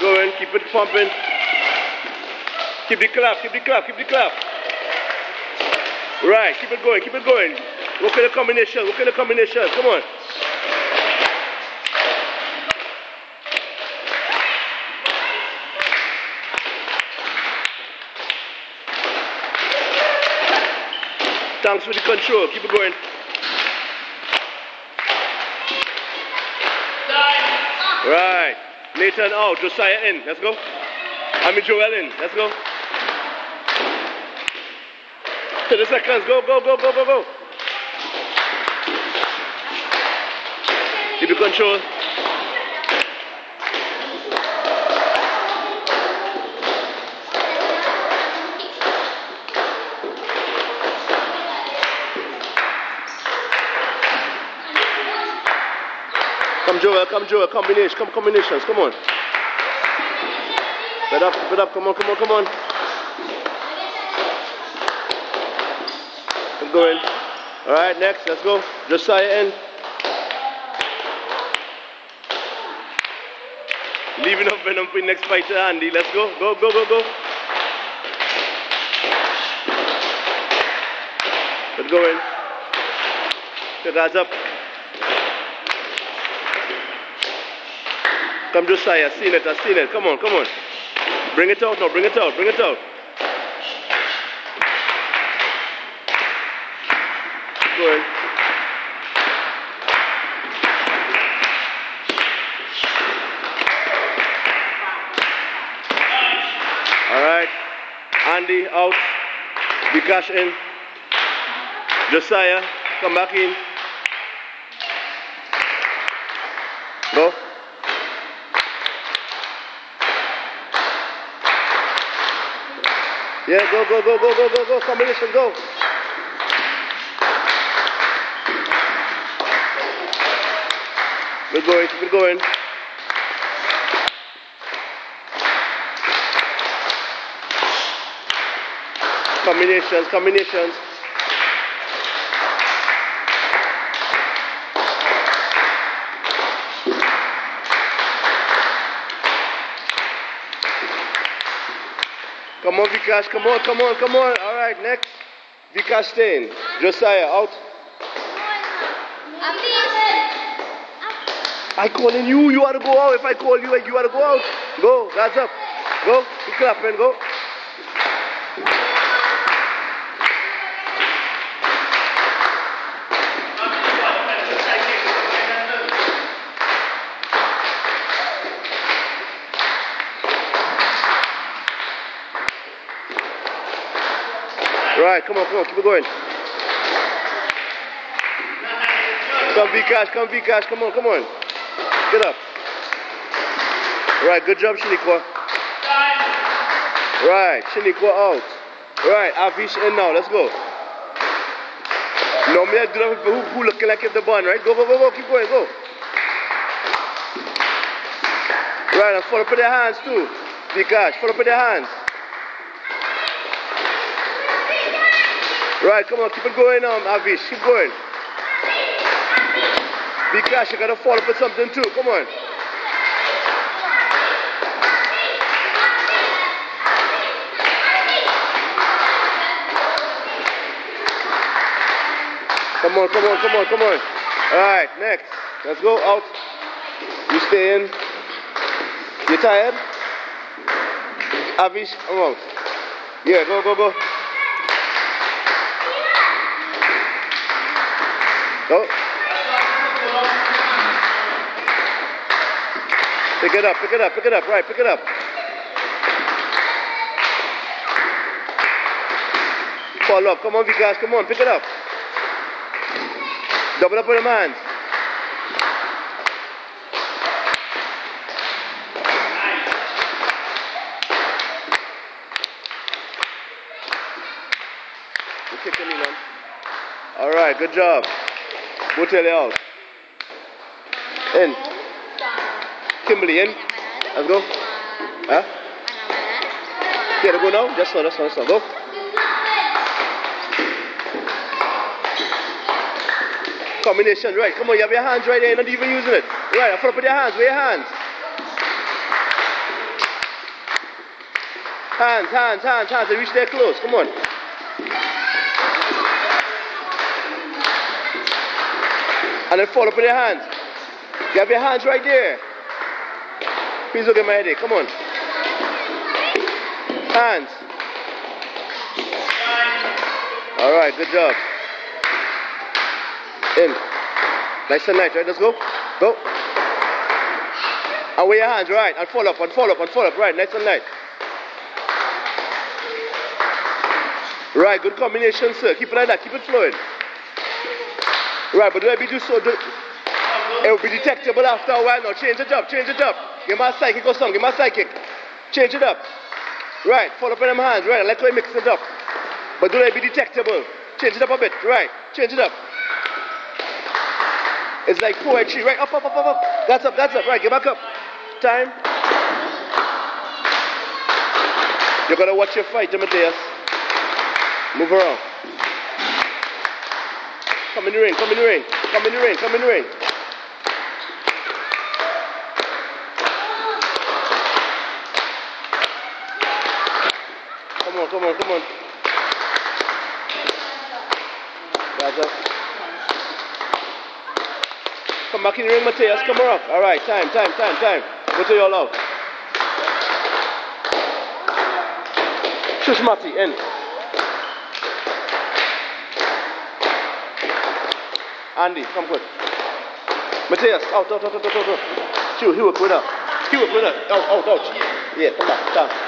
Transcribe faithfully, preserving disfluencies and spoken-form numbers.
going, keep it pumping. Keep the clap, keep the clap, keep the clap. Right, keep it going, keep it going. Work in the combination, work in the combination. Come on. Thanks for the control, keep it going. Right, Nathan out, Josiah in, let's go. I mean Joel in, let's go. thirty seconds, go, go, go, go, go, go. Keep the control. Come Joel, come Joel, combination, come combinations, come on. Get up, get up, come on, come on, come on. Keep going. Alright, next, let's go. Josiah in. Leaving up Venom for the next fighter, Andy. Let's go, go, go, go, go. Let's go in. Get guards up. Come Josiah, seen it, I've seen it. Come on, come on. Bring it out now, bring it out, bring it out. Keep going. Alright. Andy out. Vikash in. Josiah, come back in. Go. Yeah, go, go, go, go, go, go, go, combination, go. We're going, keep it going. Combinations, combinations. Come on, Vikash, come on, come on, come on. All right, next. Vikash staying. Josiah, out. I calling you, you ought to go out. If I call you, you ought to go out. Go, guards up. Go, you clap, man, go. Right, come on, come on, keep it going. Come Vikash, come Vikash, come on, come on. Get up. Right, good job, Shaniqua. Right, Shaniqua out. Right, Avish in now, let's go. No, me I do not who, who looking like the bun, right? Go, go, go, go, keep going, go. Right, and follow up with their hands too. Vikash, follow up with their hands. Right, come on, keep it going on, um, Avish, keep going. Vikash, you gotta follow up with something too, come on. Come on, come on, come on, come on. Alright, next. Let's go out. You stay in. You tired? Avish, come on. Yeah, go, go, go. Go. Pick it up, pick it up, pick it up, right, pick it up. Follow up, come on Vikash, come on, pick it up. Double up with them hands. You kick the knee, man. All right, good job. Go tell you out. In. Kimberly, in. Let's go. Huh? Here, go now. Just so, just so, just so. Go. Combination, right. Come on, you have your hands right there. You're not even using it. Right, front up with your hands. Where your hands? Hands, hands, hands, hands. They reach there close. Come on. And then follow up with your hands. You have your hands right there. Please look at my headache. Come on. Hands. All right, good job. In. Nice and nice, right? Let's go. Go. And with your hands, right. And follow up, and follow up, and follow up. Right, nice and nice. Right, good combination, sir. Keep it like that. Keep it flowing. Right, but don't be do so. Do, it will be detectable after a while. Now, change it up, change it up. Give me a psychic or something. Give me a psychic. Change it up. Right, follow up in them hands. Right, let go mix it up. But don't let it be detectable. Change it up a bit. Right, change it up. It's like poetry. Right, up, up, up, up, up. That's up, that's up. Right, get back up. Time. You gotta watch your fight, Matthias. Move around. Come in the ring, come in the ring, come in the ring, come in the ring. Come on, come on, come on. That's up. Come back in the ring, Matthias, come on up. All right, time, time, time, time. Go to your love. Shush, Matty, in. Andy, come quick. Matthias, out, out, out, out, out, out. Shoot, he will quit up. He will quit up. Out, out, out. Yeah, come back, down.